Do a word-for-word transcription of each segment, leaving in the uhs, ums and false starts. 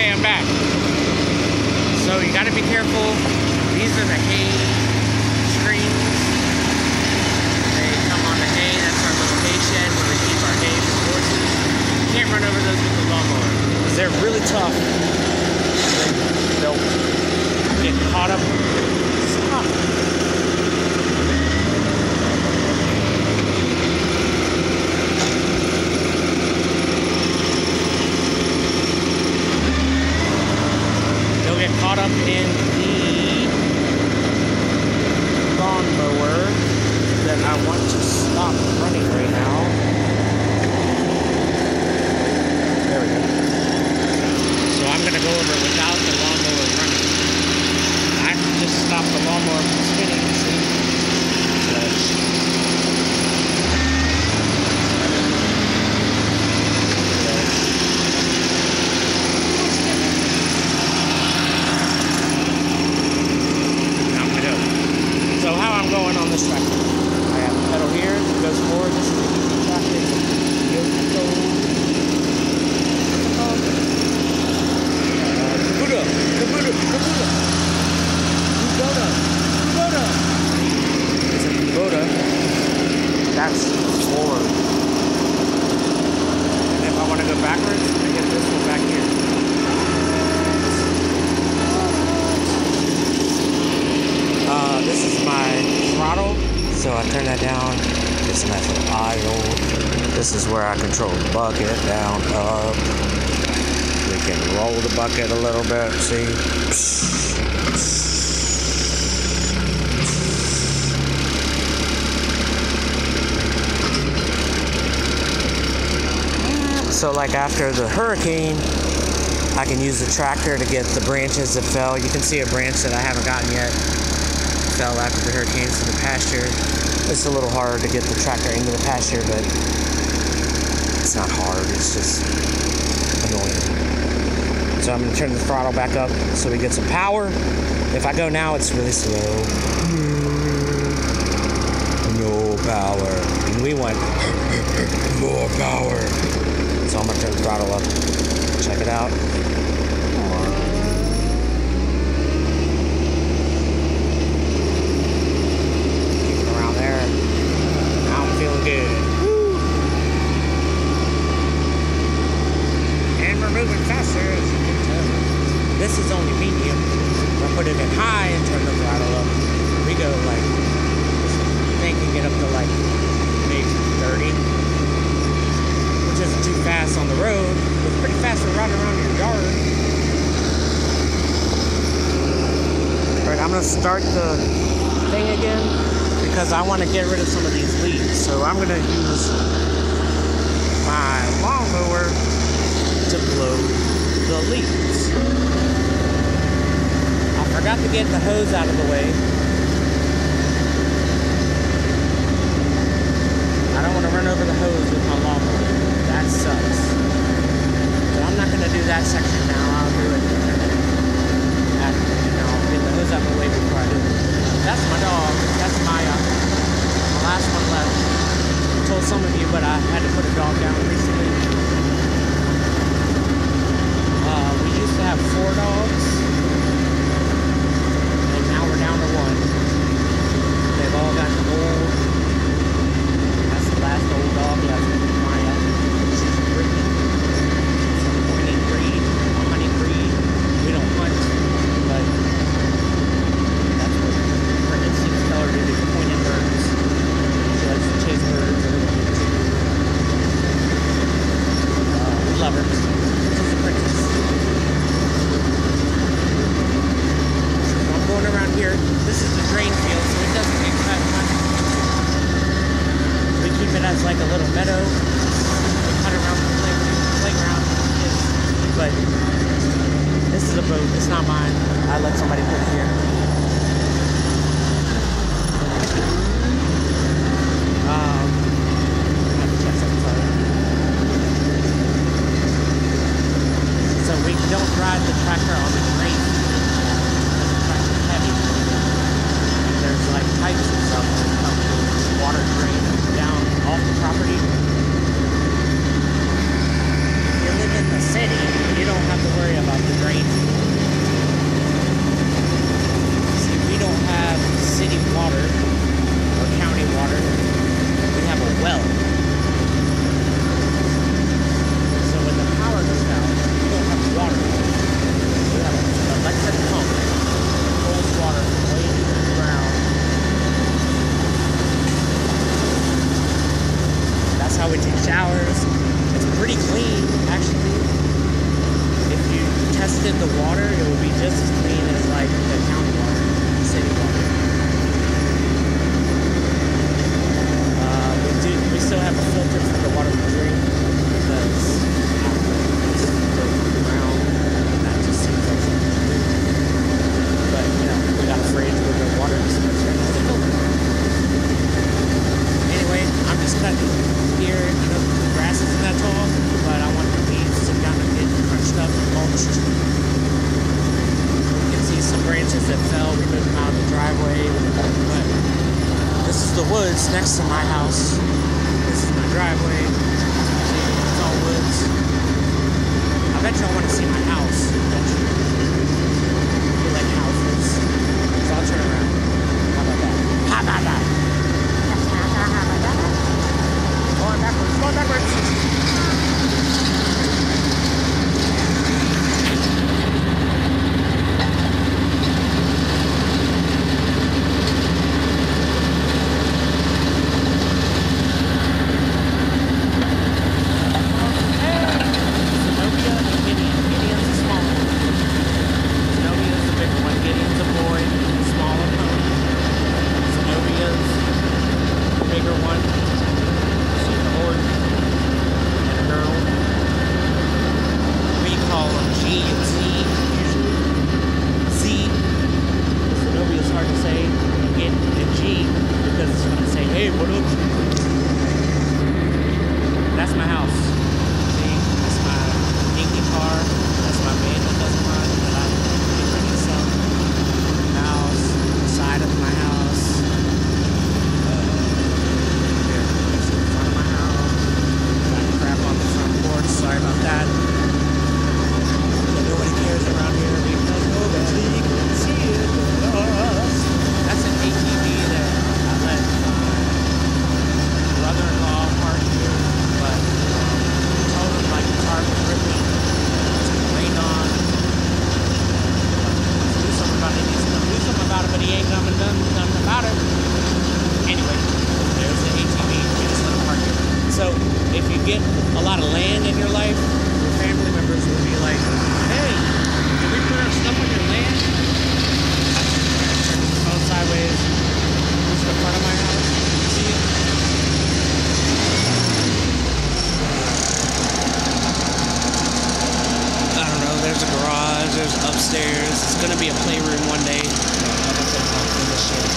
Okay, I'm back. So you gotta be careful. These are the hay strings. They come on the hay. That's our little hay shed where we keep our hay for horses. You can't run over those with the lawnmower because they're really tough. They, they'll get caught up. Stop. Get caught up in the lawnmower that I want to stop running right now. There we go. So I'm going to go over without the lawnmower running. I can just stop the lawnmower from spinning, see? But so how I'm going on this tractor. I have the pedal here, it goes forward, this is an easy tractor. Yoke Kubota, Kubota, Kubota, Kubota, Kubota. It's a Kubota. That's forward. And if I want to go backwards, I get this one back here. Uh, this is my throttle, so I turn that down. It's nice little idle. This is where I control the bucket, down, up. We can roll the bucket a little bit, see? So like after the hurricane, I can use the tractor to get the branches that fell. You can see a branch that I haven't gotten yet. Fell after the hurricanes in the pasture. It's a little hard to get the tractor into the pasture, but it's not hard, it's just annoying. So I'm going to turn the throttle back up so we get some power. If I go now, it's really slow. No power. And we want more power. So I'm going to turn the throttle up. Check it out. This is only medium. If I put it in high and turn the throttle up, we go like, this thing can get up to like maybe thirty, which isn't too fast on the road. It's pretty fast for riding around your yard. Alright, I'm going to start the thing again because I want to get rid of some of these leaves. So I'm going to use my lawnmower to blow the leaves. I forgot to get the hose out of the way. I don't want to run over the hose with my lawnmower. That sucks. So I'm not going to do that section now. I'll do it after, you know, I'll get the hose out of the way before I do it. That's my dog. That's Maya. The last one left. I told some of you, but I had to put a dog down recently. Uh, we used to have four dogs. Down to one. They've all gotten old. That's the last old dog. That's Maya. She's a breed. She's a pointing breed, a honey breed. We don't hunt, but that's what her instincts tell her to do, point at birds. She likes to chase birds. Uh, we love her. She's a princess. Going around here, this is the drain field, so it doesn't get cut much. We keep it as like a little meadow. We cut around the play playground for the kids. But this is a boat, it's not mine. I let somebody put it here. Um, I have to check something, sorry. So we don't ride the tractor on the drain field. Heavy. There's like pipes and stuff that come to water drain down off the property. If you live in the city, you don't have to worry about the drain. tested the water, it would be just as clean as like the county water, city water. Uh, we do. We still have a filter for the water we drink because I don't know, it's still around, and that just seems like something to do. But you know, we got a fridge with the water dispenser and has a filter. Anyway, I'm just cutting here. You know, the grass isn't that tall, but I want the leaves to kind of get crunched up and mulched. You can see some branches that fell. We moved them out of the driveway. But this is the woods next to my house. This is my driveway. See, it's all woods. I bet y'all want to see my house. Don't you? You like houses? So I'll turn around. How about that? How about that? Going backwards, going backwards. That's my house. See, that's my dinky car. That's my van that doesn't run. That I get ready to sell. House, side of my house. Uh, here, this is the front of my house. Got crap on the front porch. Sorry about that. But nobody cares around here because nobody can see it but us. That's an A T V that I let my brother-in-law park here. But um, told him like the tarp was ripping, it's gonna rain on. Let's do something about it. He's gonna do something about it, but he ain't coming done nothing about it. Anyway, there's the A T V. We just let him park it. So if you get a lot of land in your life, your family members will be like, "Hey, can we put our stuff on your land?" I turn the phone sideways. This is the front of my house. You see it? I don't know, there's a garage, there's upstairs. It's gonna be a playroom one day. Like I said, it's not finished yet.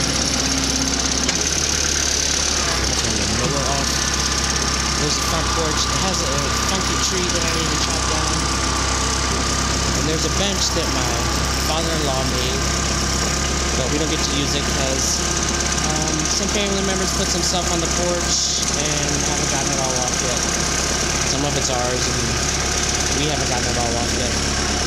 Turn the mower off. There's the front porch. It has a funky tree that I need to chop down. And there's a bench that my father-in-law made, but we don't get to use it because um, some family members put some stuff on the porch and haven't gotten it all off yet. Some of it's ours, and we haven't gotten it all off yet.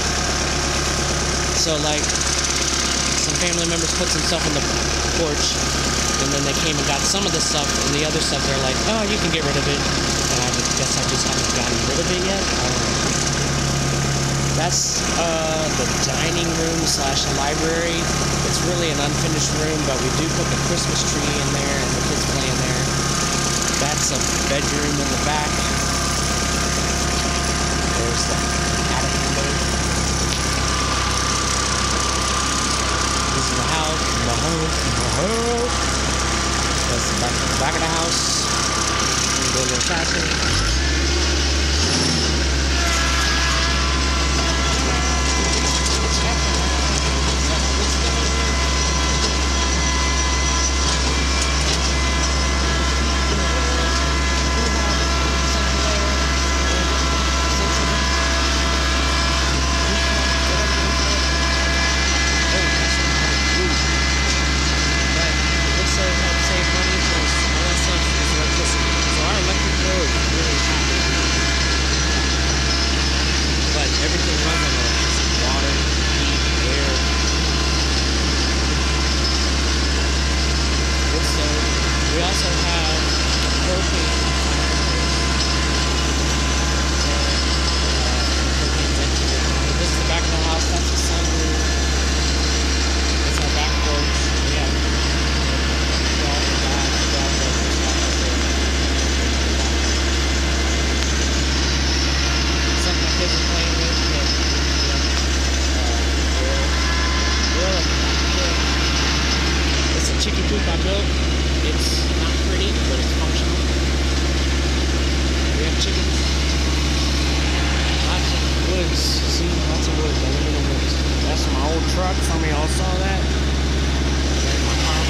So like, some family members put some stuff on the porch, and then they came and got some of the stuff, and the other stuff they're like, oh, you can get rid of it. And I guess I just haven't gotten rid of it yet. I don't know. That's uh, the dining room slash library. It's really an unfinished room, but we do put the Christmas tree in there, and the kids play in there. That's a bedroom in the back. There's the attic window. This is the house. The house. The house. That's the back, the back of the house. We go a little faster. Really truck. Some of y'all saw that. There's my pump.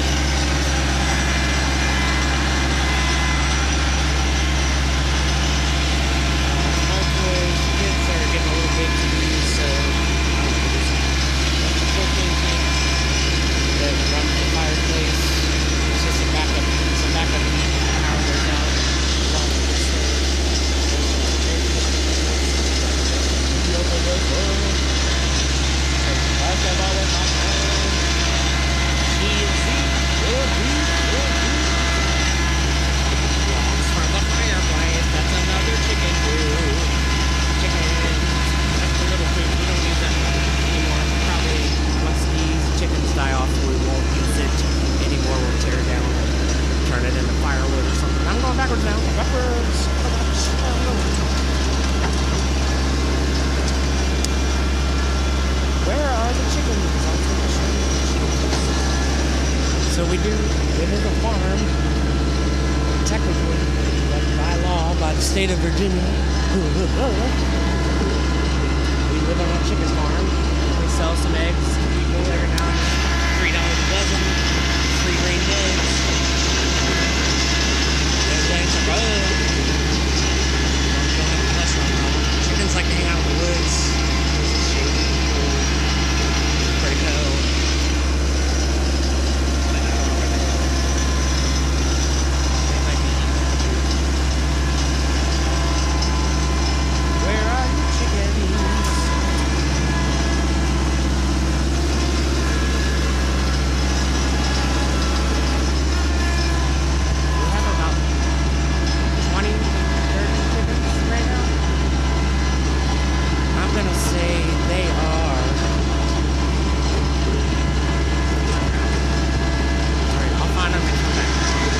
Uh, hopefully, kids are getting a little big to use, so I don't know, there's a propane tank that runs the fireplace. It's just a backup. It's a backup heat when the power goes out. Along with this thing. Longs for the fireplace. That's another chicken food. Chicken. That's the little food. We don't use that anymore. Probably once these chickens die off, we won't use it anymore. We'll tear it down and turn it into firewood or something. I'm going backwards now. Backwards. Where are the chickens? So we do, it is a farm, technically, but by law, by the state of Virginia.